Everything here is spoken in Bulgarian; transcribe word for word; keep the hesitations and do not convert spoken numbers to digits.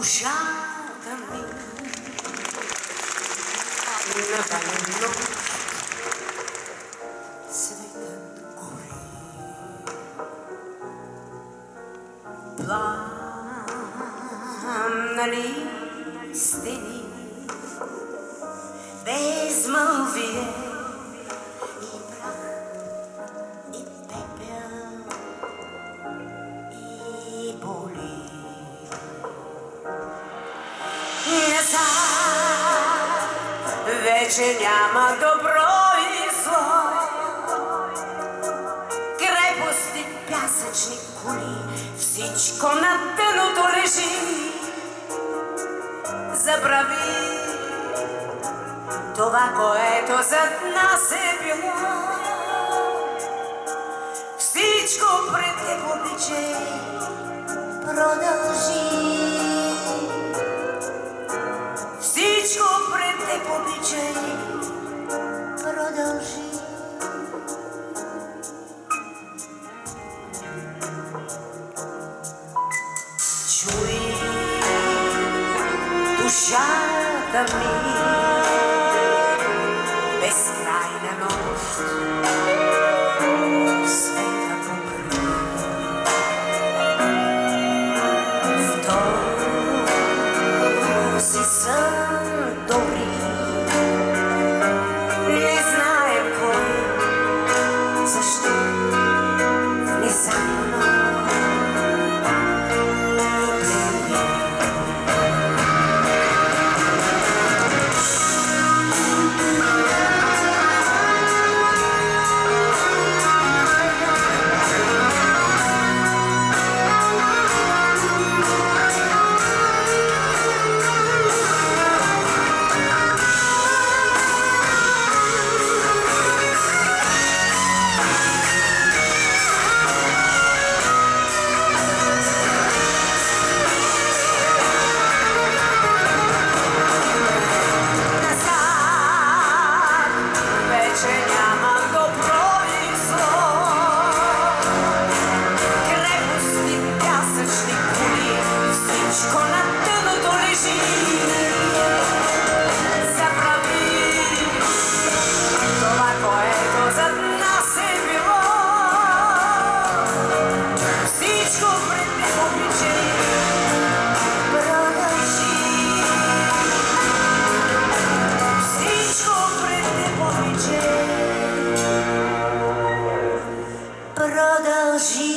душата ми навалено светът гори. Пламнали стени, безмълвие и прах, и пепел, и боли. Назад вече няма добро и зло, крепости, пясъчни кули, всичко на дъното лежи. Забрави това, което зад нас е било. Всичко пред теб обичай, продължи. Всичко пред теб обичай, продължи. Чуй душата ми, безкрайна нощ, света покри. В този сън добри, не знаем кой, защо внезапно продължи.